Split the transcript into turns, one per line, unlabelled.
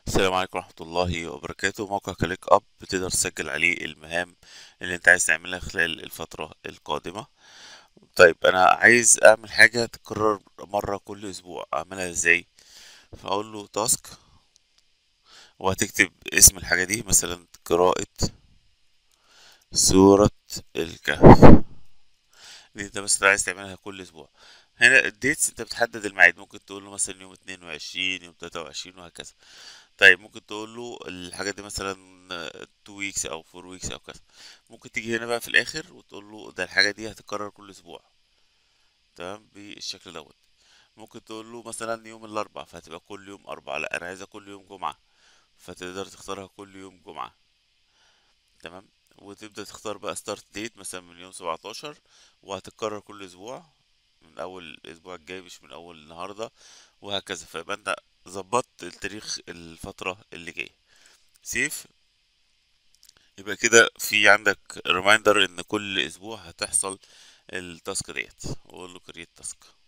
السلام عليكم ورحمة الله وبركاته. موقع كليك أب بتقدر تسجل عليه المهام اللي انت عايز تعملها خلال الفترة القادمة. طيب أنا عايز أعمل حاجة تتكرر مرة كل أسبوع، أعملها ازاي؟ فأقول له تاسك، وهتكتب اسم الحاجة دي، مثلا قراءة سورة الكهف. دي انت مثلا عايز تعملها كل أسبوع. هنا الديتس انت بتحدد الميعاد، ممكن تقول له مثلا يوم 22، يوم 23، وهكذا. طيب ممكن تقول له الحاجة دي مثلا 2 weeks او 4 weeks او كذا. ممكن تيجي هنا بقى في الاخر وتقول له ده الحاجة دي هتتكرر كل اسبوع، تمام بالشكل دوت. ممكن تقول له مثلا يوم الاربع، فهتبقى كل يوم اربع. لا انا عايزها كل يوم جمعة، فتقدر تختارها كل يوم جمعة. تمام. وتبدأ تختار بقى ستارت ديت مثلا من يوم 17، وهتتكرر كل اسبوع من اول الاسبوع الجاي، مش من اول النهاردة، وهكذا. فيبقى انت ظبطت التاريخ الفترة اللي جاية. سيف. يبقى كده في عندك ريمايندر ان كل اسبوع هتحصل التاسك ديت، واقول له كريت تاسك.